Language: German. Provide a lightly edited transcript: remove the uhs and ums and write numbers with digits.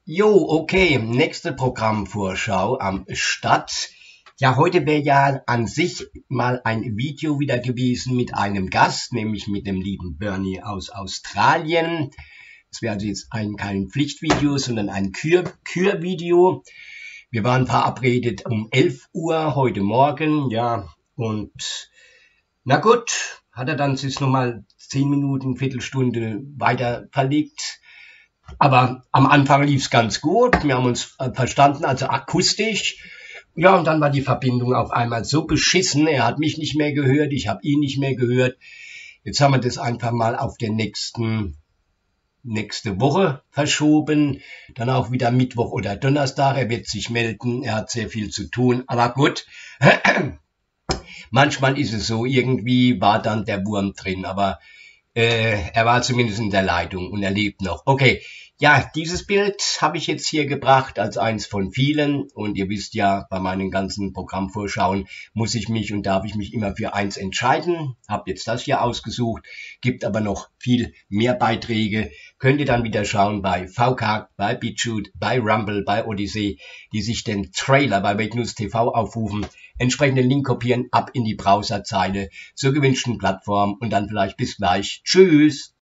Jo, okay, nächste Programmvorschau am Start. Ja, heute wäre ja an sich mal ein Video wieder gewesen mit einem Gast, nämlich mit dem lieben Bernie aus Australien. Es wäre also jetzt kein Pflichtvideo, sondern ein Kürvideo. Wir waren verabredet um 11 Uhr heute Morgen, ja, und na gut, hat er dann sich nochmal 10 Minuten, Viertelstunde weiter verlegt. Aber am Anfang lief es ganz gut. Wir haben uns verstanden, also akustisch. Ja, und dann war die Verbindung auf einmal so beschissen. Er hat mich nicht mehr gehört, ich habe ihn nicht mehr gehört. Jetzt haben wir das einfach mal auf den nächste Woche verschoben. Dann auch wieder Mittwoch oder Donnerstag. Er wird sich melden. Er hat sehr viel zu tun. Aber gut. Manchmal ist es so, irgendwie war dann der Wurm drin. Aber er war zumindest in der Leitung und er lebt noch. Okay, ja, dieses Bild habe ich jetzt hier gebracht als eins von vielen. Und ihr wisst ja, bei meinen ganzen Programmvorschauen muss ich mich und darf ich mich immer für eins entscheiden. Hab jetzt das hier ausgesucht, gibt aber noch viel mehr Beiträge. Könnt ihr dann wieder schauen bei VK, bei BitChute, bei Rumble, bei Odyssey, die sich den Trailer bei Wakenews TV aufrufen. Entsprechenden Link kopieren, ab in die Browserzeile zur gewünschten Plattform und dann vielleicht bis gleich. Tschüss!